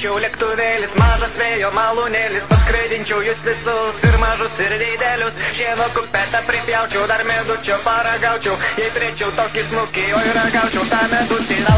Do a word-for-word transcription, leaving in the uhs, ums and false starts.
Būčiau lėktuvėlis, mažas vėjo malūnėlis, paskraidinčiau jūs visus ir mažus ir didelius. Šieno kupetą pripjaučiau, dar medučio paragaučiau, jei turėčiau tokį snukį, oi ragaučiau tą medutį.